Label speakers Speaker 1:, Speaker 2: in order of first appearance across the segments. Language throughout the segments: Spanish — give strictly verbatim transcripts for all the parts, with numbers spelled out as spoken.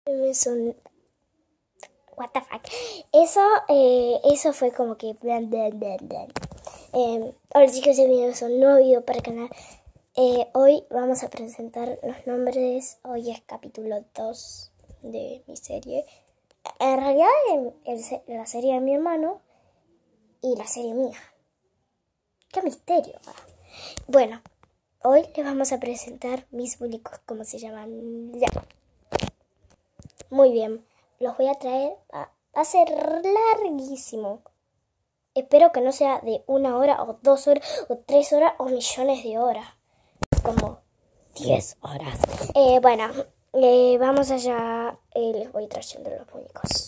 Speaker 1: Son... What the fuck. Eso, eh, eso fue como que... Blan, blan, blan, blan. Eh, hola chicos, bienvenidos a un nuevo video para el canal. Eh, hoy vamos a presentar los nombres. Hoy es capítulo dos de mi serie. En realidad, en, en la serie de mi hermano y la serie mía. ¡Qué misterio! Bueno, hoy les vamos a presentar mis muñecos, como se llaman ya. Muy bien, los voy a traer. Va a ser larguísimo. Espero que no sea de una hora o dos horas o tres horas o millones de horas. Como diez horas. Eh, bueno, eh, vamos allá. Eh, les voy trayendo los muñecos.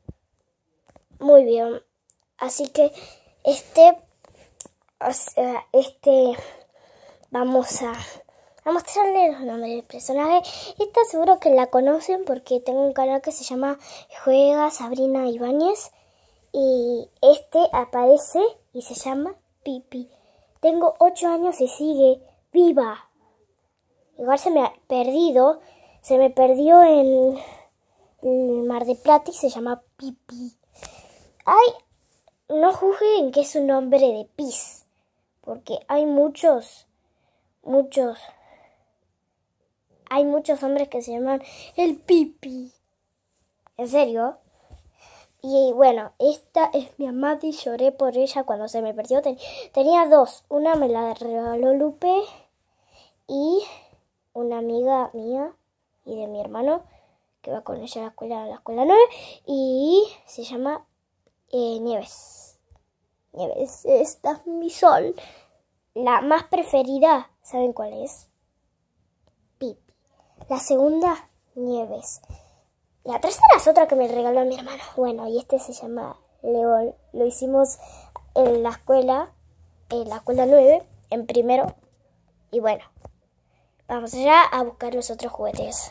Speaker 1: Muy bien. Así que este, o sea, este, vamos a, a mostrarle los nombres del personaje. Esta seguro que la conocen porque tengo un canal que se llama Juega Sabrina Ibáñez. Y este aparece y se llama Pipi. Tengo ocho años y sigue viva. Igual se me ha perdido. Se me perdió en el Mar de Plata y se llama Pipi. Ay, no juzguen que es un nombre de pis. Porque hay muchos, muchos, hay muchos hombres que se llaman el Pipi. ¿En serio? Y bueno, esta es mi amada y lloré por ella cuando se me perdió. Ten tenía dos. Una me la regaló Lupe y una amiga mía y de mi hermano que va con ella a la escuela, a la escuela nueve. Y se llama eh, Nieves. Nieves, esta es mi sol. La más preferida, ¿saben cuál es? Pipi. La segunda, Nieves. La tercera es otra que me regaló mi hermano. Bueno, y este se llama León. Lo hicimos en la escuela, en la escuela nueve, en primero. Y bueno, vamos allá a buscar los otros juguetes.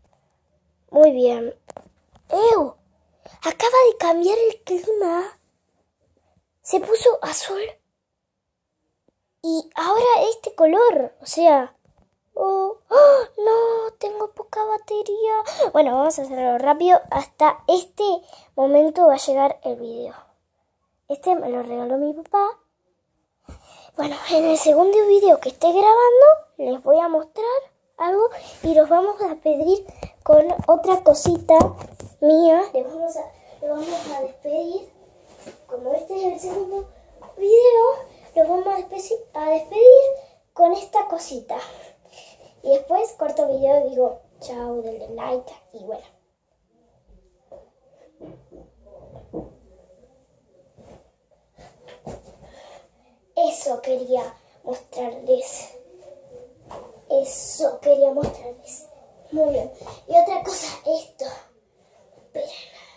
Speaker 1: Muy bien. ¡Ew! Acaba de cambiar el clima. Se puso azul. Y ahora este color, o sea... Oh, oh, no, tengo poca batería. Bueno, vamos a hacerlo rápido. Hasta este momento va a llegar el video. Este me lo regaló mi papá. Bueno, en el segundo video que esté grabando les voy a mostrar algo y los vamos a pedir con otra cosita mía. Les vamos a, los vamos a despedir. Como este es el segundo video, los vamos a despedir, a despedir con esta cosita. Y después corto video y digo chao, denle like y bueno. Eso quería mostrarles. Eso quería mostrarles. Muy bien. Y otra cosa, esto. Esperen.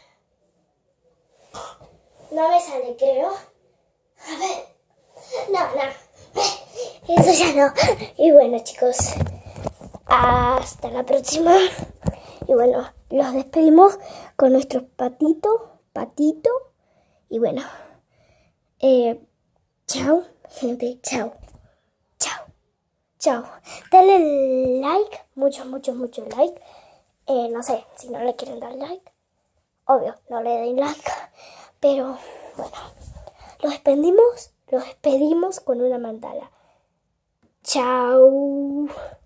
Speaker 1: No me sale, creo. A ver. No, no. Eso ya no. Y bueno, chicos. Hasta la próxima. Y bueno, los despedimos con nuestros patitos. Patito. Y bueno. Eh, chao, gente. Chao. Chao. Chao. Dale like. Muchos, muchos, muchos like. Eh, no sé, si no le quieren dar like. Obvio, no le den like. Pero, bueno. Los despedimos. Los despedimos con una mandala. Chao.